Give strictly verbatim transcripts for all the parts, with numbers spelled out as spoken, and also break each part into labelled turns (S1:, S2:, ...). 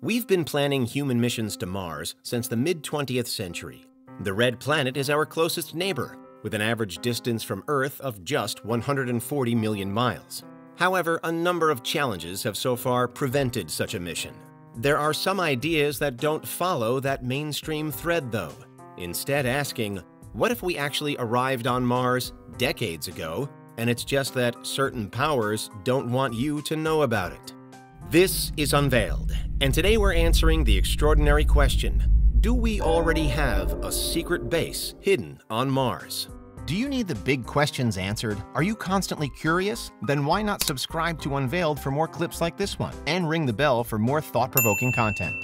S1: We've been planning human missions to Mars since the mid twentieth century. The red planet is our closest neighbor, with an average distance from Earth of just one hundred forty million miles. However, a number of challenges have so far prevented such a mission. There are some ideas that don't follow that mainstream thread, though, instead asking, what if we actually arrived on Mars decades ago, and it's just that certain powers don't want you to know about it? This is Unveiled, and today we're answering the extraordinary question, do we already have a secret base hidden on Mars?
S2: Do you need the big questions answered? Are you constantly curious? Then why not subscribe to Unveiled for more clips like this one, and ring the bell for more thought-provoking content.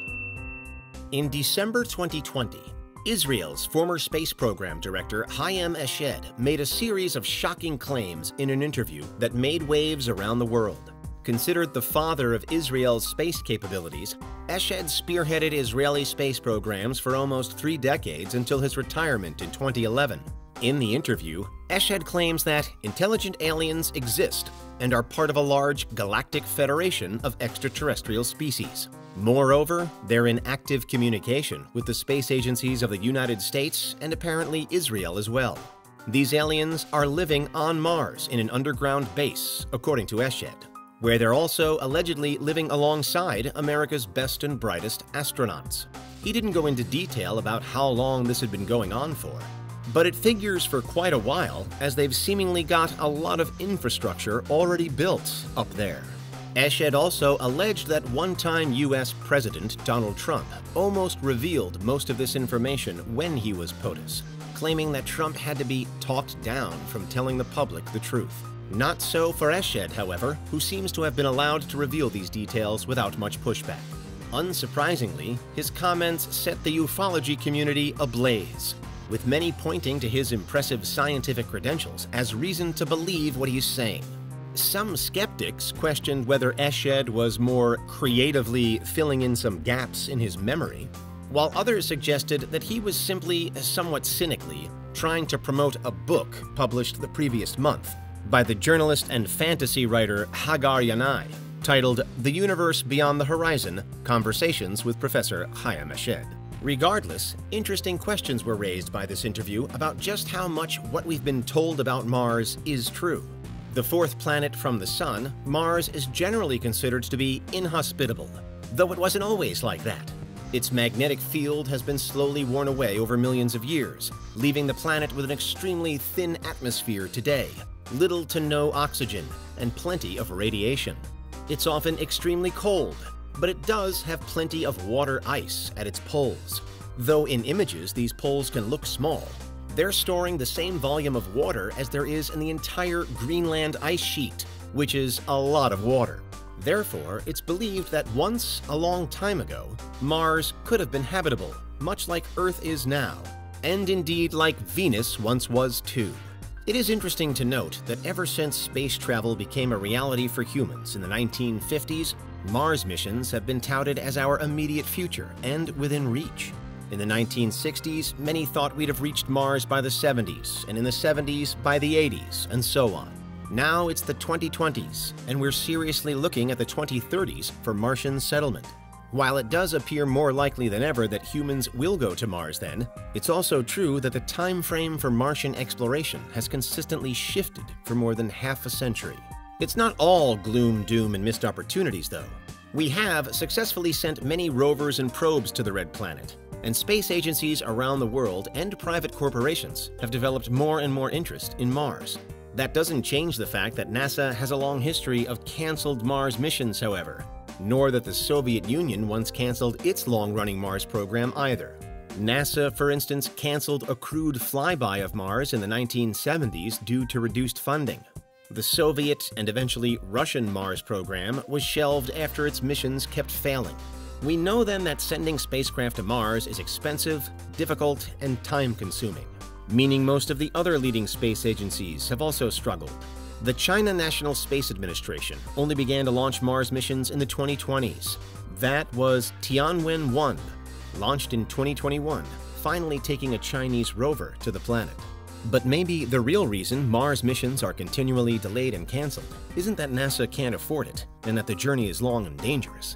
S1: In December twenty twenty, Israel's former space program director Haim Eshed made a series of shocking claims in an interview that made waves around the world. Considered the father of Israel's space capabilities, Eshed spearheaded Israeli space programs for almost three decades until his retirement in twenty eleven. In the interview, Eshed claims that intelligent aliens exist and are part of a large galactic federation of extraterrestrial species. Moreover, they're in active communication with the space agencies of the United States and apparently Israel as well. These aliens are living on Mars in an underground base, according to Eshed, where they're also allegedly living alongside America's best and brightest astronauts. He didn't go into detail about how long this had been going on for, but it figures for quite a while, as they've seemingly got a lot of infrastructure already built up there. Eshed also alleged that one-time U S President Donald Trump almost revealed most of this information when he was POTUS, claiming that Trump had to be talked down from telling the public the truth. Not so for Eshed, however, who seems to have been allowed to reveal these details without much pushback. Unsurprisingly, his comments set the ufology community ablaze, with many pointing to his impressive scientific credentials as reason to believe what he's saying. Some skeptics questioned whether Eshed was more creatively filling in some gaps in his memory, while others suggested that he was simply, somewhat cynically, trying to promote a book published the previous month by the journalist and fantasy writer Hagar Yanai, titled The Universe Beyond the Horizon, Conversations with Professor Haim Eshed. Regardless, interesting questions were raised by this interview about just how much what we've been told about Mars is true. The fourth planet from the Sun, Mars is generally considered to be inhospitable, though it wasn't always like that. Its magnetic field has been slowly worn away over millions of years, leaving the planet with an extremely thin atmosphere today, little to no oxygen, and plenty of radiation. It's often extremely cold, but it does have plenty of water ice at its poles. Though in images these poles can look small, they're storing the same volume of water as there is in the entire Greenland ice sheet, which is a lot of water. Therefore, it's believed that once, a long time ago, Mars could have been habitable, much like Earth is now, and indeed like Venus once was too. It is interesting to note that ever since space travel became a reality for humans in the nineteen fifties, Mars missions have been touted as our immediate future and within reach. In the nineteen sixties, many thought we'd have reached Mars by the seventies, and in the seventies by the eighties, and so on. Now it's the twenty twenties, and we're seriously looking at the twenty thirties for Martian settlement. While it does appear more likely than ever that humans will go to Mars then, it's also true that the time frame for Martian exploration has consistently shifted for more than half a century. It's not all gloom, doom, and missed opportunities, though. We have successfully sent many rovers and probes to the red planet, and space agencies around the world and private corporations have developed more and more interest in Mars. That doesn't change the fact that NASA has a long history of canceled Mars missions, however, nor that the Soviet Union once canceled its long-running Mars program either. NASA, for instance, canceled a crewed flyby of Mars in the nineteen seventies due to reduced funding. The Soviet and eventually Russian Mars program was shelved after its missions kept failing. We know then that sending spacecraft to Mars is expensive, difficult, and time-consuming, meaning most of the other leading space agencies have also struggled. The China National Space Administration only began to launch Mars missions in the twenty twenties. That was Tianwen one, launched in twenty twenty-one, finally taking a Chinese rover to the planet. But maybe the real reason Mars missions are continually delayed and canceled isn't that NASA can't afford it and that the journey is long and dangerous.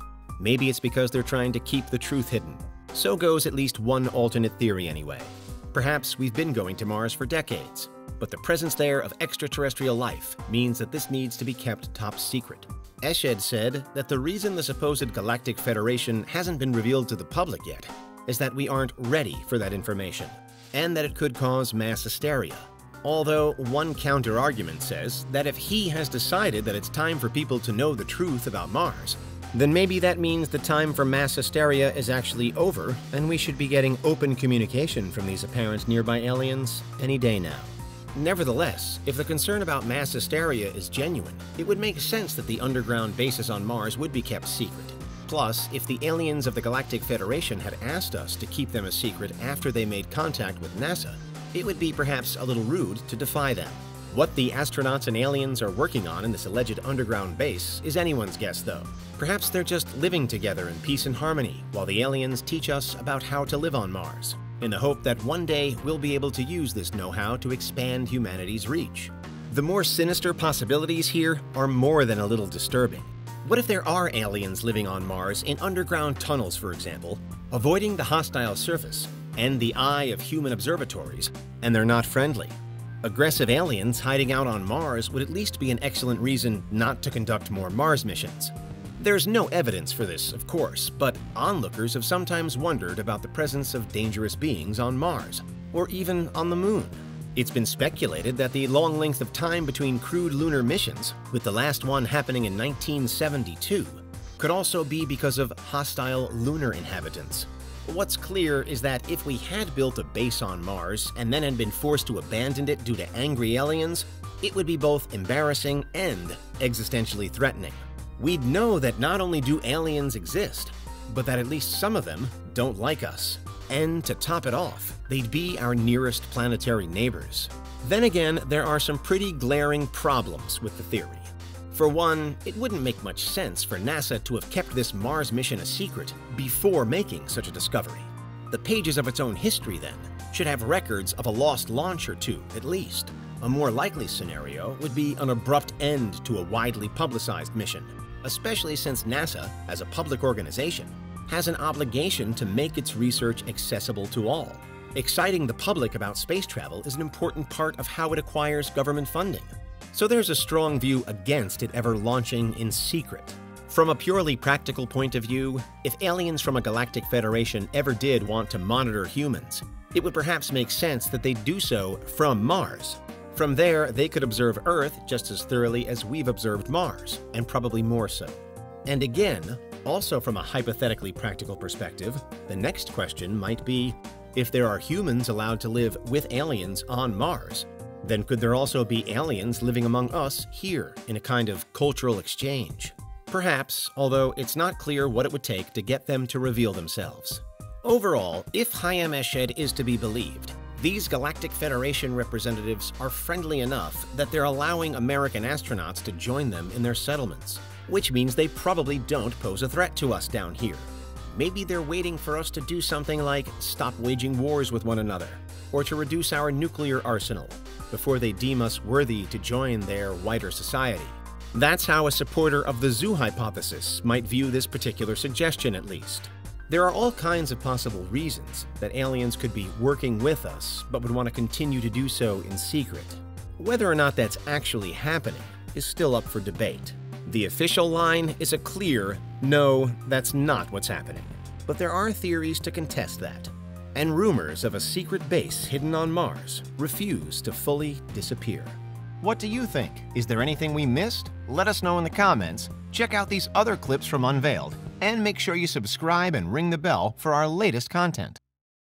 S1: Maybe it's because they're trying to keep the truth hidden. So goes at least one alternate theory anyway. Perhaps we've been going to Mars for decades, but the presence there of extraterrestrial life means that this needs to be kept top secret. Eshed said that the reason the supposed Galactic Federation hasn't been revealed to the public yet is that we aren't ready for that information, and that it could cause mass hysteria. Although one counter-argument says that if he has decided that it's time for people to know the truth about Mars, then maybe that means the time for mass hysteria is actually over, and we should be getting open communication from these apparent nearby aliens any day now. Nevertheless, if the concern about mass hysteria is genuine, it would make sense that the underground bases on Mars would be kept secret. Plus, if the aliens of the Galactic Federation had asked us to keep them a secret after they made contact with NASA, it would be perhaps a little rude to defy them. What the astronauts and aliens are working on in this alleged underground base is anyone's guess, though. Perhaps they're just living together in peace and harmony while the aliens teach us about how to live on Mars, in the hope that one day we'll be able to use this know-how to expand humanity's reach. The more sinister possibilities here are more than a little disturbing. What if there are aliens living on Mars in underground tunnels, for example, avoiding the hostile surface and the eye of human observatories, and they're not friendly? Aggressive aliens hiding out on Mars would at least be an excellent reason not to conduct more Mars missions. There's no evidence for this, of course, but onlookers have sometimes wondered about the presence of dangerous beings on Mars, or even on the Moon. It's been speculated that the long length of time between crewed lunar missions, with the last one happening in nineteen seventy-two, could also be because of hostile lunar inhabitants. What's clear is that if we had built a base on Mars and then had been forced to abandon it due to angry aliens, it would be both embarrassing and existentially threatening. We'd know that not only do aliens exist, but that at least some of them don't like us. And to top it off, they'd be our nearest planetary neighbors. Then again, there are some pretty glaring problems with the theory. For one, it wouldn't make much sense for NASA to have kept this Mars mission a secret before making such a discovery. The pages of its own history, then, should have records of a lost launch or two, at least. A more likely scenario would be an abrupt end to a widely publicized mission, especially since NASA, as a public organization, has an obligation to make its research accessible to all. Exciting the public about space travel is an important part of how it acquires government funding. So there's a strong view against it ever launching in secret. From a purely practical point of view, if aliens from a galactic federation ever did want to monitor humans, it would perhaps make sense that they do so from Mars. From there, they could observe Earth just as thoroughly as we've observed Mars, and probably more so. And again, also from a hypothetically practical perspective, the next question might be, if there are humans allowed to live with aliens on Mars, then could there also be aliens living among us here in a kind of cultural exchange? Perhaps, although it's not clear what it would take to get them to reveal themselves. Overall, if Haim Eshed is to be believed, these Galactic Federation representatives are friendly enough that they're allowing American astronauts to join them in their settlements, which means they probably don't pose a threat to us down here. Maybe they're waiting for us to do something like stop waging wars with one another, or to reduce our nuclear arsenal, before they deem us worthy to join their wider society. That's how a supporter of the zoo hypothesis might view this particular suggestion, at least. There are all kinds of possible reasons that aliens could be working with us, but would want to continue to do so in secret. Whether or not that's actually happening is still up for debate. The official line is a clear, no, that's not what's happening. But there are theories to contest that, and rumors of a secret base hidden on Mars refuse to fully disappear.
S2: What do you think? Is there anything we missed? Let us know in the comments. Check out these other clips from Unveiled, and make sure you subscribe and ring the bell for our latest content.